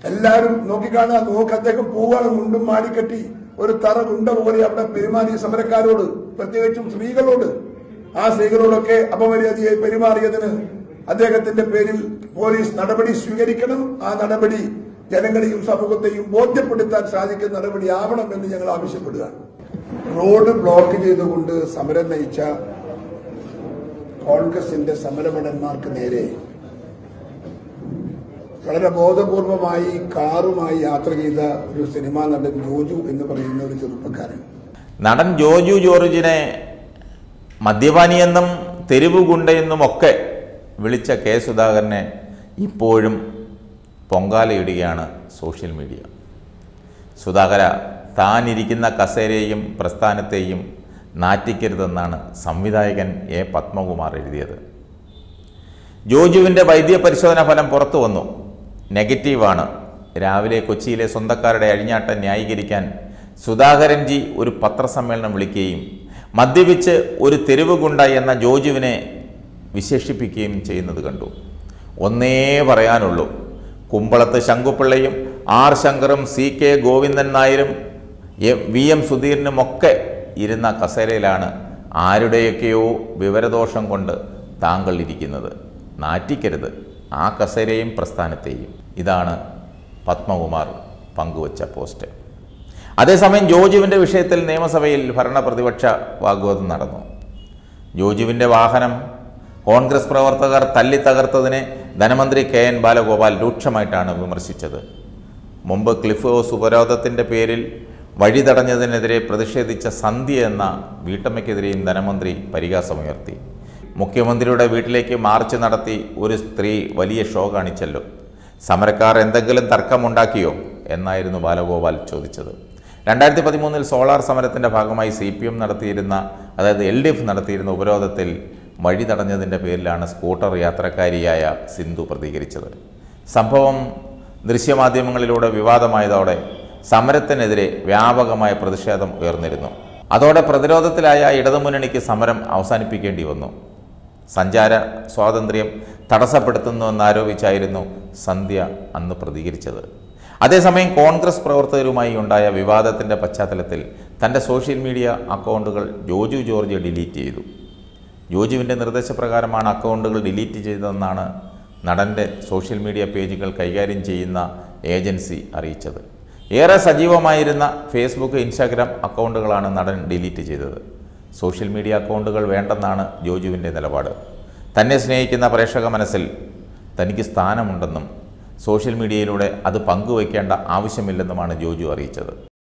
എല്ലാവരും നോക്കിക്കാണുക. നോക്ക് അദ്ദേഹം പോവുകയാണ് മുണ്ടും മാടിക്കെട്ടി ഒരു തറ ഗുണ്ട പോലെ അവിടെ പെരുമാറിയ സമരക്കാരോട്, പ്രത്യേകിച്ചും സ്ത്രീകളോട്. ആ സ്ത്രീകളോടൊക്കെ അപമര്യാദയായി പെരുമാറിയതിന് അദ്ദേഹത്തിന്റെ പേരിൽ പോലീസ് നടപടി സ്വീകരിക്കണം. ആ നടപടി ജനങ്ങളെയും സമൂഹത്തെയും ബോധ്യപ്പെടുത്താൻ സാധിക്കുന്ന നടപടി ആവണമെന്ന് ഞങ്ങൾ ആവശ്യപ്പെടുകയാണ്. റോഡ് ബ്ലോക്ക് ചെയ്തുകൊണ്ട് സമരം നയിച്ച കോൺഗ്രസിന്റെ സമരഭടന്മാർക്ക് നേരെ വളരെ ബോധപൂർവമായി കാറുമായി യാത്ര ചെയ്ത ഒരു സിനിമാ നടൻ ജോജു എന്ന് പറയുന്ന ഒരു ചെറുപ്പക്കാരൻ. നടൻ ജോജു ജോർജിനെ മദ്യപാനിയെന്നും തെരുവ് ഗുണ്ടയെന്നുമൊക്കെ വിളിച്ച കെ സുധാകരനെ ഇപ്പോഴും പൊങ്കാലയിടുകയാണ് സോഷ്യൽ മീഡിയ. സുധാകര, താനിരിക്കുന്ന കസേരയെയും പ്രസ്ഥാനത്തെയും നാറ്റിക്കരുതെന്നാണ് സംവിധായകൻ എ പത്മകുമാർ എഴുതിയത്. ജോജുവിൻ്റെ വൈദ്യപരിശോധനാ ഫലം പുറത്തു വന്നു, നെഗറ്റീവാണ്. രാവിലെ കൊച്ചിയിലെ സ്വന്തക്കാരുടെ അഴിഞ്ഞാട്ടം ന്യായീകരിക്കാൻ സുധാകരൻ ജി ഒരു പത്രസമ്മേളനം വിളിക്കുകയും മദ്യപിച്ച് ഒരു തെരുവ് ഗുണ്ട എന്ന ജോജുവിനെ വിശേഷിപ്പിക്കുകയും ചെയ്യുന്നത് കണ്ടു. ഒന്നേ പറയാനുള്ളൂ, കുമ്പളത്ത് ശങ്കുപിള്ളയും ആർ ശങ്കറും സി കെ ഗോവിന്ദൻ നായരും വി എം സുധീരനുമൊക്കെ ഇരുന്ന കസേരയിലാണ് ആരുടെയൊക്കെയോ വിവരദോഷം കൊണ്ട് താങ്കൾ ഇരിക്കുന്നത്. നാറ്റിക്കരുത് ആ കസേരയും പ്രസ്ഥാനത്തെയും. ഇതാണ് പത്മകുമാർ പങ്കുവച്ച പോസ്റ്റ്. അതേസമയം ജോജുവിൻ്റെ വിഷയത്തിൽ നിയമസഭയിൽ ഭരണ പ്രതിപക്ഷ വാഗ്വാദം നടന്നു. ജോജുവിൻ്റെ വാഹനം കോൺഗ്രസ് പ്രവർത്തകർ തല്ലി തകർത്തതിനെ ധനമന്ത്രി കെ എൻ ബാലഗോപാൽ രൂക്ഷമായിട്ടാണ് വിമർശിച്ചത്. മുമ്പ് ക്ലിഫ് ഹൗസ് ഉപരോധത്തിൻ്റെ പേരിൽ വഴി തടഞ്ഞതിനെതിരെ പ്രതിഷേധിച്ച സന്ധ്യ എന്ന വീട്ടമ്മയ്ക്കെതിരെയും ധനമന്ത്രി പരിഹാസമുയർത്തി. മുഖ്യമന്ത്രിയുടെ വീട്ടിലേക്ക് മാർച്ച് നടത്തി ഒരു സ്ത്രീ വലിയ ഷോ കാണിച്ചല്ലോ, സമരക്കാർ എന്തെങ്കിലും തർക്കമുണ്ടാക്കിയോ എന്നായിരുന്നു ബാലഗോപാൽ ചോദിച്ചത്. 2013 സോളാർ സമരത്തിൻ്റെ ഭാഗമായി CPM നടത്തിയിരുന്ന, അതായത് LDF നടത്തിയിരുന്ന ഉപരോധത്തിൽ വഴി തടഞ്ഞതിൻ്റെ പേരിലാണ് സ്കൂട്ടർ യാത്രക്കാരിയായ സിന്ധു പ്രതികരിച്ചത്. സംഭവം ദൃശ്യമാധ്യമങ്ങളിലൂടെ വിവാദമായതോടെ സമരത്തിനെതിരെ വ്യാപകമായ പ്രതിഷേധം ഉയർന്നിരുന്നു. അതോടെ പ്രതിരോധത്തിലായ ഇടതുമുന്നണിക്ക് സമരം അവസാനിപ്പിക്കേണ്ടി വന്നു. സഞ്ചാര സ്വാതന്ത്ര്യം തടസ്സപ്പെടുത്തുന്നുവെന്നാരോപിച്ചായിരുന്നു സന്ധ്യ അന്ന് പ്രതികരിച്ചത്. അതേസമയം കോൺഗ്രസ് പ്രവർത്തകരുമായി ഉണ്ടായ വിവാദത്തിൻ്റെ പശ്ചാത്തലത്തിൽ തൻ്റെ സോഷ്യൽ മീഡിയ അക്കൗണ്ടുകൾ ജോജു ജോർജ് ഡിലീറ്റ് ചെയ്തു. ജോജുവിൻ്റെ നിർദ്ദേശപ്രകാരമാണ് അക്കൗണ്ടുകൾ ഡിലീറ്റ് ചെയ്തതെന്നാണ് നടൻ്റെ സോഷ്യൽ മീഡിയ പേജുകൾ കൈകാര്യം ചെയ്യുന്ന ഏജൻസി അറിയിച്ചത്. ഏറെ സജീവമായിരുന്ന ഫേസ്ബുക്ക്, ഇൻസ്റ്റാഗ്രാം അക്കൗണ്ടുകളാണ് നടൻ ഡിലീറ്റ് ചെയ്തത്. സോഷ്യൽ മീഡിയ അക്കൗണ്ടുകൾ വേണ്ടെന്നാണ് ജോജുവിൻ്റെ നിലപാട്. തന്നെ സ്നേഹിക്കുന്ന പ്രേക്ഷക മനസ്സിൽ തനിക്ക് സ്ഥാനമുണ്ടെന്നും സോഷ്യൽ മീഡിയയിലൂടെ അത് പങ്കുവയ്ക്കേണ്ട ആവശ്യമില്ലെന്നുമാണ് ജോജു അറിയിച്ചത്.